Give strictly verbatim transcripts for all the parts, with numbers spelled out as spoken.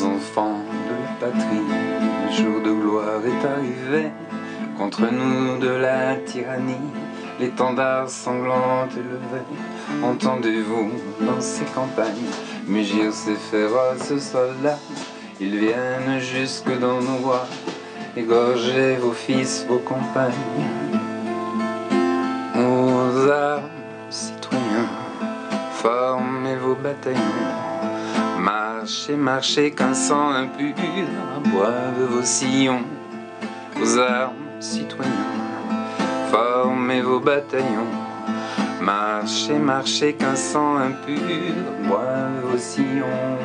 aux enfants de la patrie, le jour de gloire est arrivé. Contre nous de la tyrannie, l'étendard sanglant élevé. Entendez-vous dans ces campagnes mugir ces féroces soldats? Ils viennent jusque dans nos bois, égorger vos fils, vos compagnes. Aux armes, citoyens, formez vos bataillons. Marchez, marchez, qu'un sang impur boive vos sillons. Aux armes, citoyens, formez vos bataillons. Marchez, marchez, qu'un sang impur boive vos sillons.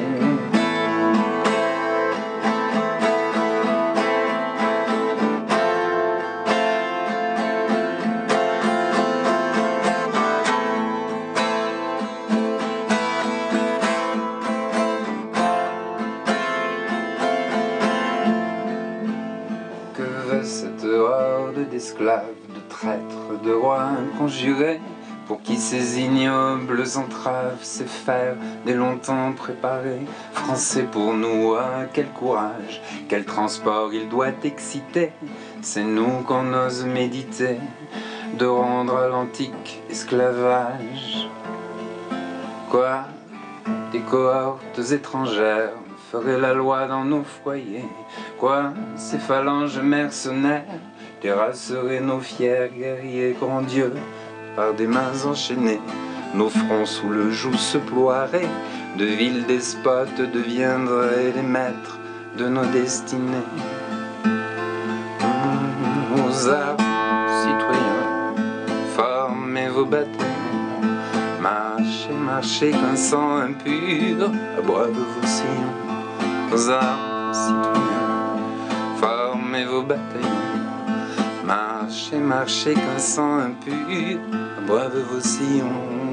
Cette horde d'esclaves, de traîtres, de rois conjurés, pour qui ces ignobles entraves, ces fers dès longtemps préparés. Français pour nous, ah, quel courage, quel transport il doit exciter. C'est nous qu'on ose méditer de rendre à l'antique esclavage. Quoi, des cohortes étrangères feraient la loi dans nos foyers? Quoi, ces phalanges mercenaires terrasseraient nos fiers guerriers? Grand Dieu, par des mains enchaînées, nos fronts sous le joug se ploieraient. De vils despotes deviendraient les maîtres de nos destinées. Mmh, aux armes, citoyens, formez vos bataillons. Marchez, marchez, qu'un sang impur aboive vos sillons. Aux armes, citoyens, formez vos bataillons. Marchez, marchez, qu'un sang impur boive vos sillons.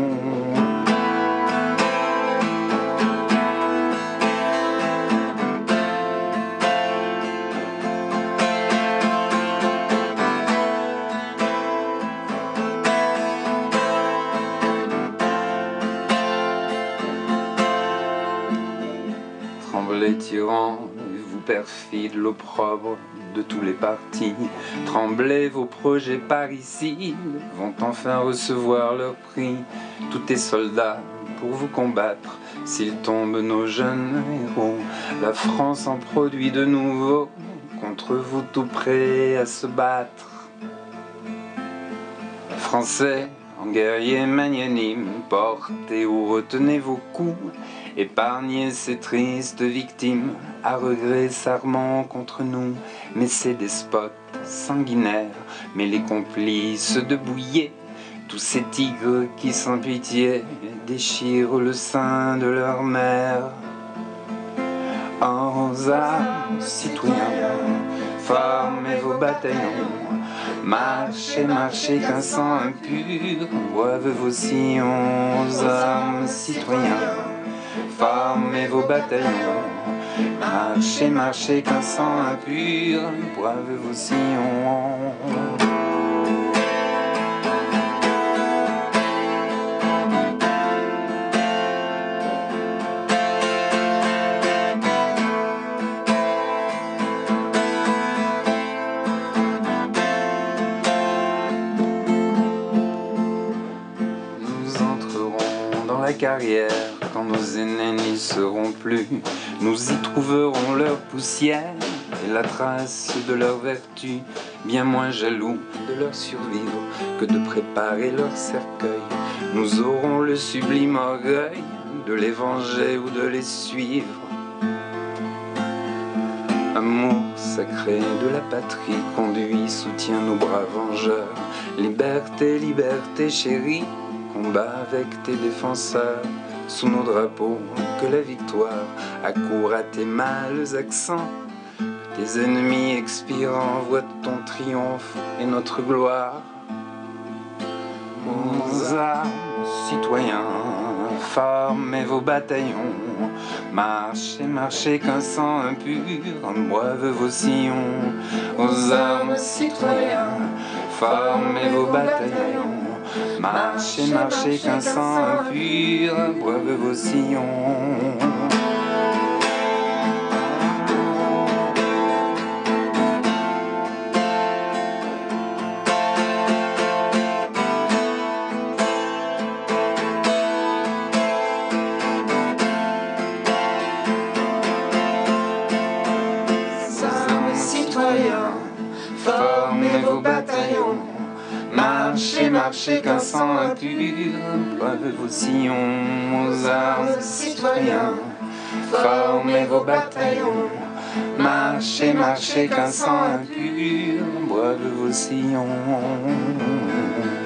Tremblez, tyrans, vous perfides, l'opprobre de tous les partis. Tremblez, vos projets parricides vont enfin recevoir leur prix. Tout est soldat pour vous combattre. S'ils tombent, nos jeunes héros, la France en produit de nouveau. Contre vous tout prêts à se battre. Français, en guerriers magnanimes, portez ou retenez vos coups. Épargnez ces tristes victimes, à regret s'armant contre nous. Mais ces despotes sanguinaires, mais les complices de bouillés, tous ces tigres qui sans pitié déchirent le sein de leur mère. En armes, citoyens, formez vos bataillons. Marchez, marchez, qu'un sang impur boive vos sillons. Aux armes, citoyens, formez vos bataillons. Marchez, marchez, qu'un sang impur boive vos sillons. Nous entrerons dans la carrière quand nos aînés n'y seront plus. Nous y trouverons leur poussière et la trace de leur vertu. Bien moins jaloux de leur survivre que de préparer leur cercueil. Nous aurons le sublime orgueil de les venger ou de les suivre. Amour sacré de la patrie conduit, soutient nos bras vengeurs. Liberté, liberté chérie, combat avec tes défenseurs. Sous nos drapeaux, que la victoire accourt à tes mâles accents. Que tes ennemis expirant voient ton triomphe et notre gloire. Aux armes, citoyens, formez vos bataillons. Marchez, marchez, qu'un sang impur boive vos sillons. Aux armes, citoyens, formez vos bataillons. Marchez, marchez, qu'un sang impur boive vos sillons. Marchez, marchez, qu'un sang impur boive vos sillons aux armes citoyens. Formez vos bataillons. Marchez, marchez, qu'un sang impur boive vos sillons.